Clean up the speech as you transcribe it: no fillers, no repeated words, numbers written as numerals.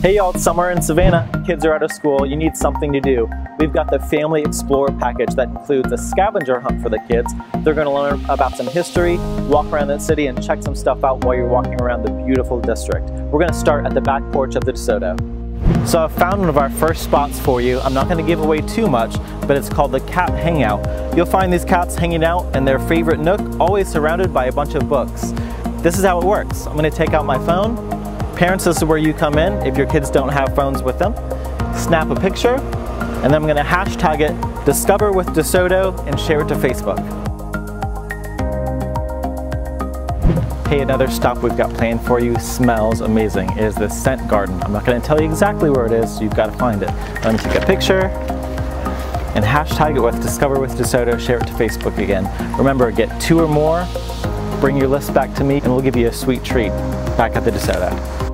Hey y'all, it's summer in Savannah. Kids are out of school, you need something to do. We've got the Family Explorer package that includes a scavenger hunt for the kids. They're going to learn about some history, walk around the city, and check some stuff out while you're walking around the beautiful district. We're going to start at the back porch of the DeSoto. So I've found one of our first spots for you. I'm not going to give away too much, but it's called the Cat Hangout. You'll find these cats hanging out in their favorite nook, always surrounded by a bunch of books. This is how it works. I'm going to take out my phone. Parents, this is where you come in if your kids don't have phones with them. Snap a picture, and then I'm going to hashtag it Discover with DeSoto and share it to Facebook. Hey, another stop we've got planned for you smells amazing. It is the scent garden. I'm not going to tell you exactly where it is, so you've got to find it. Let me take a picture and hashtag it with Discover with DeSoto, share it to Facebook again. Remember, get 2 or more, bring your list back to me, and we'll give you a sweet treat back at the DeSoto.